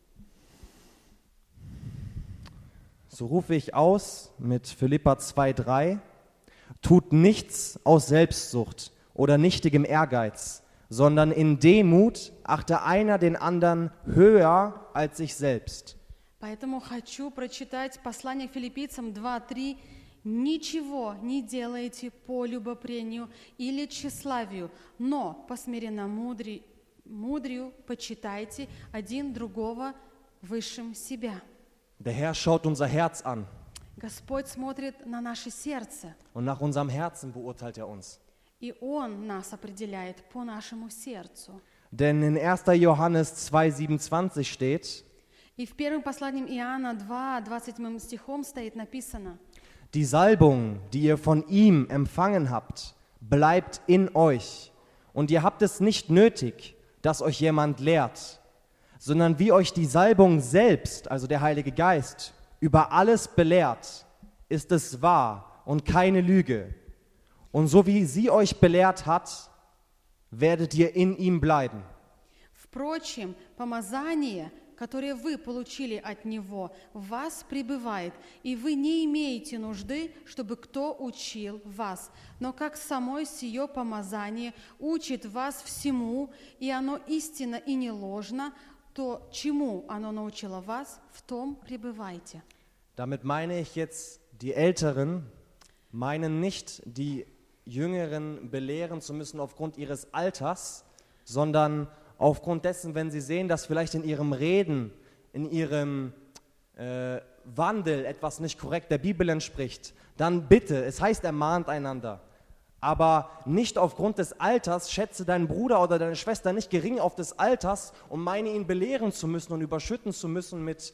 So rufe ich aus mit Philipper 2,3, tut nichts aus Selbstsucht oder nichtigem Ehrgeiz, sondern in Demut achte einer den anderen höher als sich selbst. Поэтому хочу прочитать послание Филиппийцам 2:3. Ничего не делайте по любопрению или тщеславию, но по смиренномудрию почитайте один другого высшим себя. Der Herr schaut unser Herz an. Господь смотрит на наше сердце. Und nach unserem Herzen beurteilt er uns. И Он нас определяет по нашему сердцу. Denn in 1. Johannes 2,27 steht, И в первом послании Иоанна 2, 27 стихом стоит написано: die Salbung, die ihr von ihm empfangen habt, bleibt in euch. Und ihr habt es nicht nötig, dass euch jemand lehrt, sondern wie euch die Salbung selbst, also der Heilige Geist, über alles belehrt, ist es wahr und keine Lüge. Und so wie sie euch belehrt hat, werdet ihr in ihm bleiben. Впрочем, помазание, которое вы получили от Него, в вас пребывает, и вы не имеете нужды, чтобы кто учил вас. Но как само сие помазание учит вас всему, и оно истинно и не ложно, то чему оно научило вас, в том пребывайте. Damit meine ich jetzt, die Älteren meinen nicht, die Jüngeren belehren zu müssen aufgrund ihres Alters, sondern aufgrund dessen, wenn sie sehen, dass vielleicht in ihrem Reden, in ihrem Wandel etwas nicht korrekt der Bibel entspricht, dann bitte, es heißt, ermahnt einander, Aber nicht aufgrund des Alters, schätze deinen Bruder oder deine Schwester nicht gering auf des Alters und meine ihn belehren zu müssen und überschütten zu müssen mit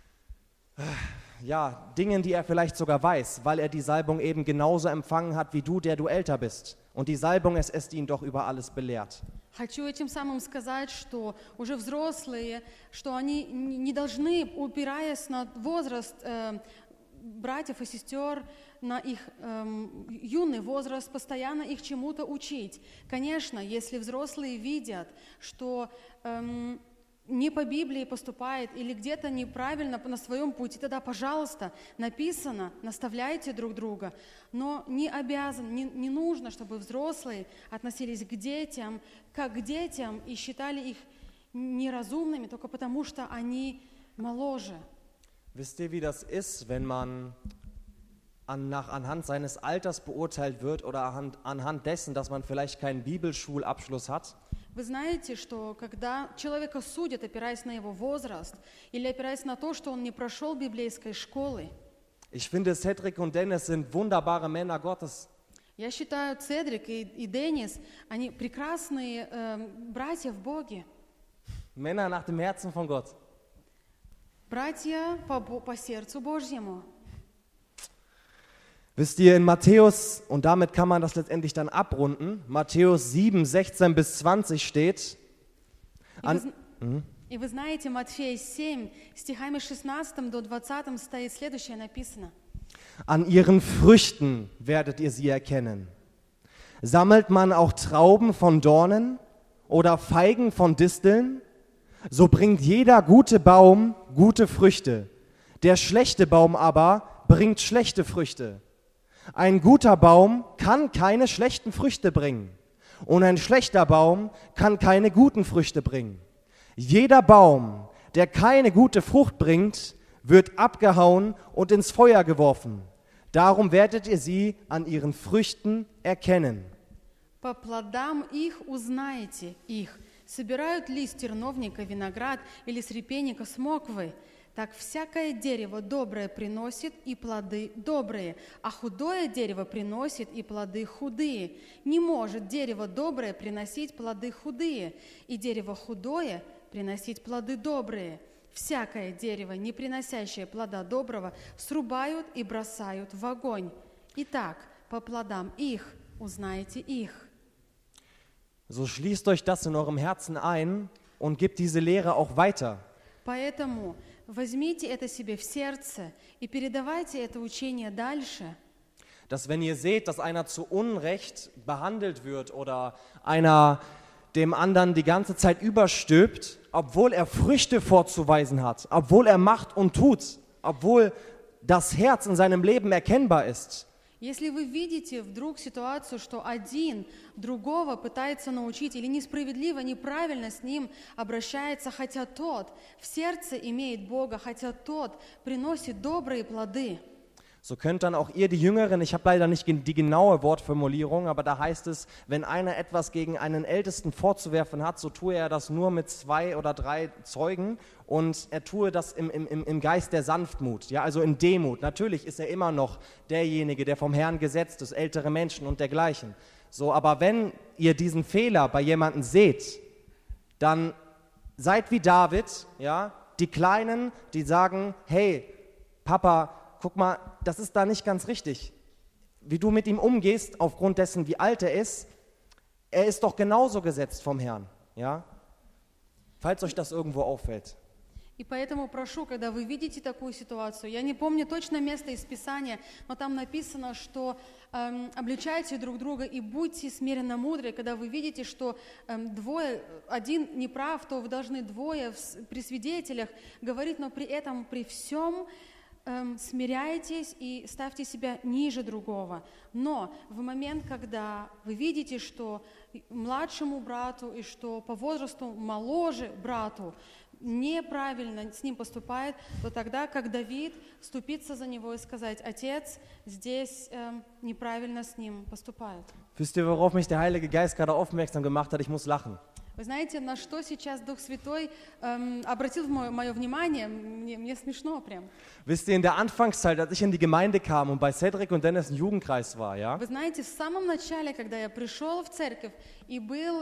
Dingen, die er vielleicht sogar weiß, weil er die Salbung eben genauso empfangen hat wie du, der du älter bist. Und die Salbung, es ist ihn doch über alles belehrt. Хочу этим самым сказать, что уже взрослые, что они не должны, упираясь на возраст братьев и сестер, на их юный возраст, постоянно их чему-то учить. Конечно, если взрослые видят, что не по Библии поступает или где-то неправильно на своем пути, тогда, пожалуйста, написано, наставляйте друг друга. Но не обязан, не нужно, чтобы взрослые относились к детям, как к детям, и считали их неразумными только потому, что они моложе. Wisst ihr, wie das ist, wenn man anhand seines Alters beurteilt wird oder anhand dessen, dass man vielleicht keinen Bibelschulabschluss hat? Вы знаете, что когда человека судят, опираясь на его возраст, или опираясь на то, что он не прошел библейской школы, Ich finde, Cedric und Dennis sind wunderbare Männer Gottes. я считаю, Цедрик и Денис, они прекрасные братья в Боге, Männer nach dem Herzen von Gott. братья по сердцу Божьему. Wisst ihr, in Matthäus, und damit kann man das letztendlich dann abrunden, Matthäus 7, 16 bis 20 steht, И вы знаете, Матфея 7, стихами 16 до 20 стоит следующее написано. an ihren Früchten werdet ihr sie erkennen. Sammelt man auch Trauben von Dornen oder Feigen von Disteln? So bringt jeder gute Baum gute Früchte. Der schlechte Baum aber bringt schlechte Früchte. Ein guter Baum kann keine schlechten Früchte bringen und ein schlechter Baum kann keine guten Früchte bringen. Jeder Baum, der keine gute Frucht bringt, wird abgehauen und ins Feuer geworfen. Darum werdet ihr sie an ihren Früchten erkennen. По плодам их узнаете их. Собирают ли с терновника виноград или с репейника смоквы? Так всякое дерево доброе приносит и плоды добрые, а худое дерево приносит и плоды худые. Не может дерево доброе приносить плоды худые, и дерево худое приносить плоды добрые. Всякое дерево, не приносящее плода доброго, срубают и бросают в огонь. Итак, по плодам их узнаете их. So schließt euch das in eurem Herzen ein und gebt diese Lehre auch weiter. Поэтому возьмите это себе в сердце и передавайте это учение дальше. Dass wenn ihr seht, dass einer zu Unrecht behandelt wird oder einer dem anderen die ganze Zeit überstülpt, obwohl er Früchte vorzuweisen hat, obwohl er macht und tut, obwohl das Herz in seinem Leben erkennbar ist, Если вы видите вдруг ситуацию, что один другого пытается научить или несправедливо, неправильно с ним обращается, хотя тот в сердце имеет Бога, хотя тот приносит добрые плоды, so könnt dann auch ihr, die Jüngeren, ich habe leider nicht die genaue Wortformulierung, aber da heißt es, wenn einer etwas gegen einen Ältesten vorzuwerfen hat, so tue er das nur mit 2 oder 3 Zeugen und er tue das im Geist der Sanftmut, ja, also in Demut. Natürlich ist er immer noch derjenige, der vom Herrn gesetzt ist, ältere Menschen und dergleichen. So, aber wenn ihr diesen Fehler bei jemandem seht, dann seid wie David, ja, die Kleinen, die sagen, hey, Papa, guck mal, das ist da nicht ganz richtig. Wie du mit ihm umgehst, aufgrund dessen, wie alt er ist doch genauso gesetzt vom Herrn, ja? Falls euch das irgendwo auffällt. И поэтому прошу, когда вы видите такую ситуацию, я не помню точно место из Писания, но там написано, что обличайте друг друга и будьте смиренно мудры. Когда вы видите, что один неправ, то вы должны двое при свидетелях говорить, но при этом, при всем смиряйтесь и ставьте себя ниже другого. Но в момент, когда вы видите, что младшему брату и что по возрасту моложе брату неправильно с ним поступает, то тогда, как Давид, вступиться за него и сказать: «Отец, здесь неправильно с ним поступает». Wisst ihr, worauf mich der Heilige Geist gerade aufmerksam gemacht hat? Ich muss lachen. Вы знаете, на что сейчас Дух Святой обратил мое внимание? Мне смешно прям. Wisst ihr, in der Anfangszeit, als ich in die Gemeinde kam und bei Cedric und Dennis ein Jugendkreis war, ja, Вы знаете, в самом начале, когда я пришел в церковь и был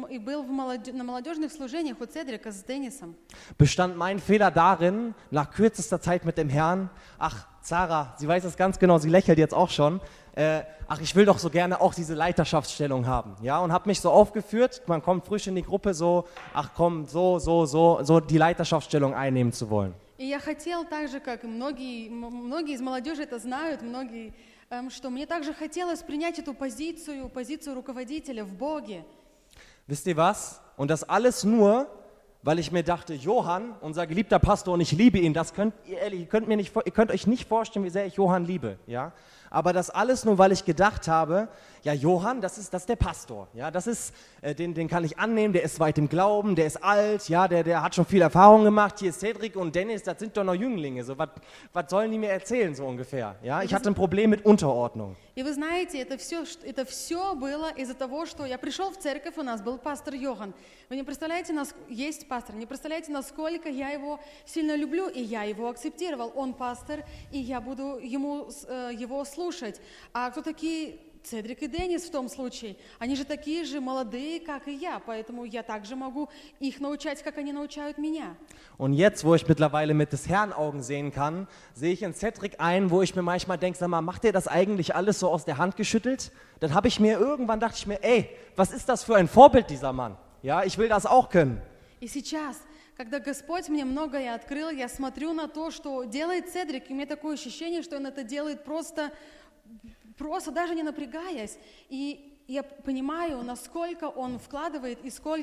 на молодежных служениях у Цедрика с Деннисом, bestand mein Fehler darin, nach kürzester Zeit mit dem Herrn, ach, Sarah, sie weiß es ganz genau, sie lächelt jetzt auch schon, ach, ich will doch so gerne auch diese Leiterschaftsstellung haben, ja, und habe mich so aufgeführt, man kommt frisch in die Gruppe so, ach komm, so die Leiterschaftsstellung einnehmen zu wollen. И я хотел так же, как и многие из молодежи это знают, что мне также хотелось принять эту позицию руководителя в Боге. Wisst ihr was? Und das alles nur, weil ich mir dachte, Johann, unser geliebter Pastor, und ich liebe ihn, ihr könnt euch nicht vorstellen, wie sehr ich Johann liebe, ja? Aber das alles nur, weil ich gedacht habe, ja, Johann, das ist der Pastor, ja, den kann ich annehmen, der ist weit im Glauben, der ist alt, ja, der hat schon viel Erfahrung gemacht, hier ist Cedric und Dennis, das sind doch noch Jünglinge, so, was sollen die mir erzählen, so ungefähr, ja? Ich hatte ein Problem mit Unterordnung. И вы знаете, это все было из-за того, что я пришел в церковь, у нас был пастор Йохан. Вы не представляете, есть пастор, не представляете, насколько я его сильно люблю, и я его акцептировал. Он пастор, и я буду его слушать. А кто такие Цедрик и Деннис в том случае? Они же такие же молодые, как и я, поэтому я также могу их научать, как они научают меня. Und jetzt, wo ich mittlerweile mit des Herrn Augen sehen kann, sehe ich in Cedric ein, wo ich mir manchmal denke, sag mal, macht ihr das eigentlich alles so aus der Hand geschüttelt? Dann dachte ich mir, ey, was ist das für ein Vorbild, dieser Mann? Ja, ich will das auch können. И сейчас, когда Господь мне многое открыл, я смотрю на то, что делает Цедрик, и у меня такое ощущение, что он это делает просто даже не напрягаясь. И я понимаю, насколько он вкладывает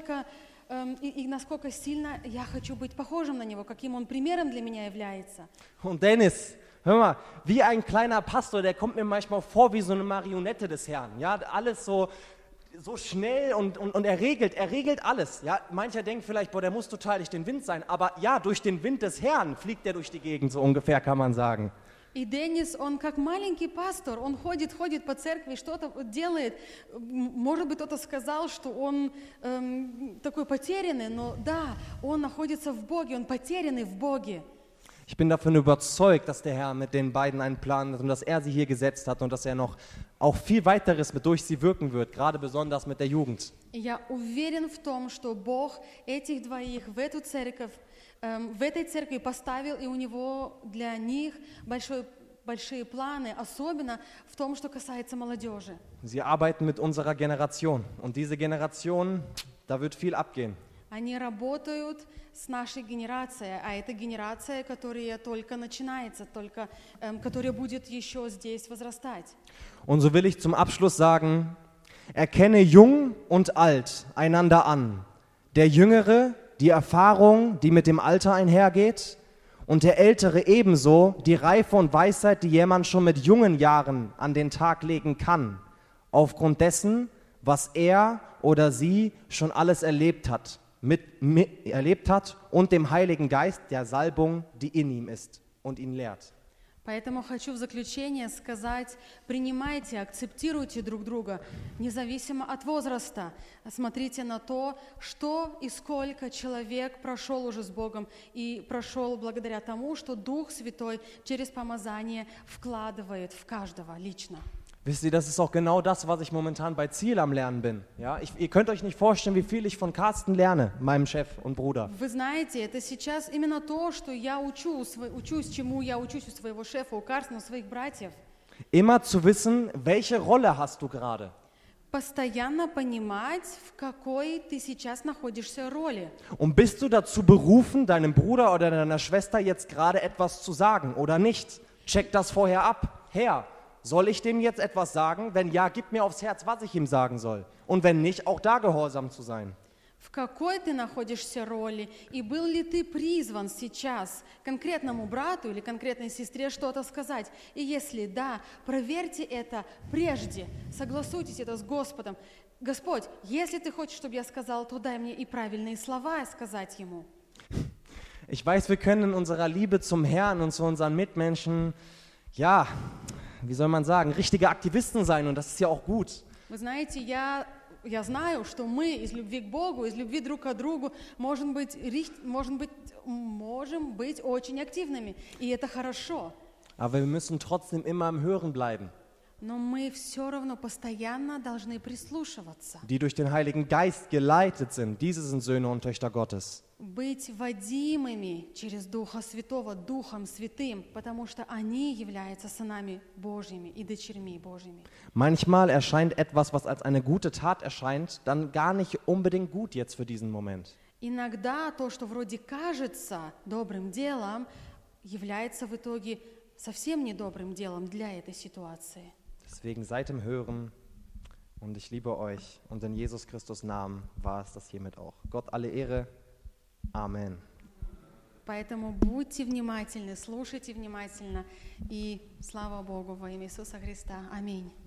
и насколько сильно я хочу быть похожим на него, каким он примером для меня является. Und Dennis, hör mal, wie ein kleiner Pastor, der kommt mir manchmal vor wie so eine Marionette des Herrn. Ja, alles so schnell und er regelt alles. Ja, mancher denkt vielleicht, boah, der muss total durch den Wind sein, aber ja, durch den Wind des Herrn fliegt er durch die Gegend, so ungefähr kann man sagen. И Деннис, он как маленький пастор, он ходит по церкви, что-то делает. Может быть, кто-то сказал, что он такой потерянный, но да, он находится в Боге, он потерянный в Боге. Ich bin davon überzeugt, dass der Herr mit den beiden einen Plan hat und dass er sie hier gesetzt hat und dass er noch auch viel weiteres durch sie wirken wird, gerade besonders mit der Jugend. Я уверен в том, что Бог этих двоих в этой церкви поставил, и у него для них большие планы, особенно в том, что касается молодежи. Sie arbeiten mit unserer Generation und diese Generation, da wird viel abgehen. Они работают с нашей генерацией, а это генерация, которая только начинается, которая будет еще здесь возрастать. Und so will ich zum Abschluss sagen, erkenne jung und alt einander an. Der Jüngere die Erfahrung, die mit dem Alter einhergeht, und der Ältere ebenso die Reife und Weisheit, die jemand schon mit jungen Jahren an den Tag legen kann, aufgrund dessen, was er oder sie schon alles erlebt hat und dem Heiligen Geist der Salbung, die in ihm ist und ihn lehrt. Поэтому хочу в заключение сказать, принимайте, акцептируйте друг друга, независимо от возраста. Смотрите на то, что и сколько человек прошел уже с Богом и прошел благодаря тому, что Дух Святой через помазание вкладывает в каждого лично. Wisst ihr, das ist auch genau das, was ich momentan bei Ziel am Lernen bin. Ja, ihr könnt euch nicht vorstellen, wie viel ich von Carsten lerne, meinem Chef und Bruder. Вы знаете, это сейчас именно то, что я учусь, чему я учусь у своего шефа, у Карстена, у своих братьев. Immer zu wissen, welche Rolle hast du gerade. Постоянно понимать, в какой ты сейчас находишься роли. Und bist du dazu berufen, deinem Bruder oder deiner Schwester jetzt gerade etwas zu sagen oder nicht? Check das vorher ab. Herr, soll ich dem jetzt etwas sagen? Wenn ja, gib mir aufs Herz, was ich ihm sagen soll. Und wenn nicht, auch da gehorsam zu sein. В какой ты находишься роли, и был ли ты призван сейчас конкретному брату или конкретной сестре что-то сказать? И если да, проверьте это прежде, согласуйтесь это с Господом. Господь, если ты хочешь, чтобы я сказал, то дай мне и правильные слова сказать ему. Ich weiß, wir können in unserer Liebe zum Herrn und zu unseren Mitmenschen, wie soll man sagen, richtige Aktivisten sein und das ist ja auch gut. Вы знаете, я я знаю, что мы из любви к Богу, из любви друг к другу можем быть очень активными. И это хорошо. Aber wir müssen trotzdem immer im Hören bleiben, Но мы все равно постоянно должны прислушиваться. die durch den Heiligen Geist geleitet sind. Diese sind Söhne und Töchter Gottes. Быть водимыми через Духа Святого, Духом Святым, потому что они являются сынами Божьими и дочерьми Божьими. Manchmal erscheint etwas, was als eine gute Tat erscheint, dann gar nicht unbedingt gut jetzt für diesen Moment. Иногда то, что вроде кажется добрым делом, является в итоге совсем недобрым делом для этой ситуации. Deswegen seid im Hören und ich liebe euch und in Jesus Christus Namen war es das hiermit auch. Gott alle Ehre. Amen. Поэтому будьте внимательны, слушайте внимательно и слава Богу во имя Иисуса Христа. Аминь.